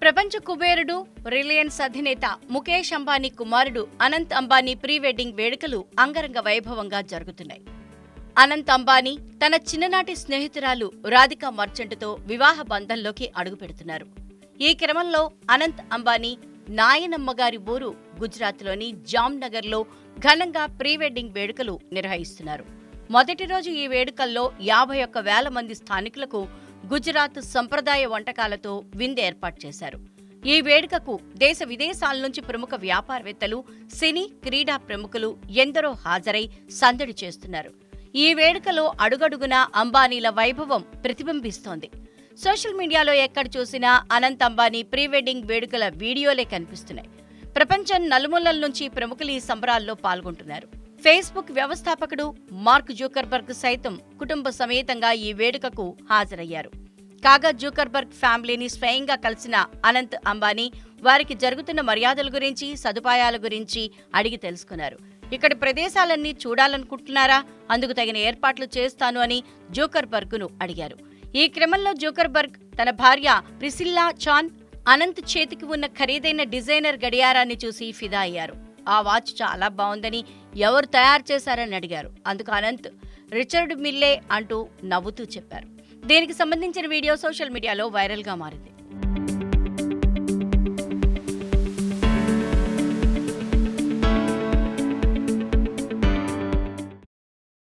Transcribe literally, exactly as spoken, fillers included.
ప్రపంచ కుబేరుడు రిలయన్స్ అధినేత ముఖేష్ అంబానీ కుమారుడు అనంత్ అంబానీ ప్రీ వెడ్డింగ్ వేడుకలు అంగరంగ వైభవంగా జరుగుతున్నాయి. అనంత్ అంబానీ తన చిన్ననాటి స్నేహితురాలు రాధికా మర్చెంట్తో వివాహ బంధంలోకి అడుగుపెడుతున్నారు. ఈ క్రమంలో అనంత్ అంబానీ నాయనమ్మ గారి ఊరు గుజరాత్లోని జామ్నగర్లో ఘనంగా ప్రీ వెడ్డింగ్ వేడుకలు నిర్వహిస్తున్నారు. మొదటి రోజు ఈ వేడుకల్లో యాభై ఒక్క వేల మంది స్థానికులకు గుజరాత్ సంప్రదాయ వంటకాలతో విందు ఏర్పాటు చేశారు. ఈ వేడుకకు దేశ విదేశాల నుంచి ప్రముఖ వ్యాపారవేత్తలు, సినీ, క్రీడా ప్రముఖులు ఎందరో హాజరై సందడి చేస్తున్నారు. ఈ వేడుకలో అడుగడుగునా అంబానీల వైభవం ప్రతిబింబిస్తోంది. సోషల్ మీడియాలో ఎక్కడ చూసినా అనంత్ అంబానీ ప్రీ వెడ్డింగ్ వేడుకల వీడియోలే కనిపిస్తున్నాయి. ప్రపంచం నలుమూలల నుంచి ప్రముఖులు ఈ సంబరాల్లో పాల్గొంటున్నారు. ఫేస్బుక్ వ్యవస్థాపకుడు మార్క్ జూకర్బర్గ్ సైతం కుటుంబ సమేతంగా ఈ వేడుకకు హాజరయ్యారు. కాగా జూకర్బర్గ్ ఫ్యామిలీని స్వయంగా కలిసిన అనంత్ అంబానీ వారికి జరుగుతున్న మర్యాదల గురించి, సదుపాయాల గురించి అడిగి తెలుసుకున్నారు. ఇక్కడి ప్రదేశాలన్నీ చూడాలనుకుంటున్నారా? అందుకు తగిన ఏర్పాట్లు చేస్తాను అని జూకర్బర్గ్ను అడిగారు. ఈ క్రమంలో జూకర్బర్గ్ తన భార్య ప్రిసిల్లా చాన్ అనంత్ చేతికి ఉన్న ఖరీదైన డిజైనర్ గడియారాన్ని చూసి ఫిదా అయ్యారు. ఆ వాచ్ చాలా బాగుందని ఎవరు తయారు చేశారని అడిగారు. అందుకు అనంత్ రిచర్డ్ మిల్లే అంటూ నవ్వుతూ చెప్పారు. దీనికి సంబంధించిన వీడియో సోషల్ మీడియాలో వైరల్గా మారింది.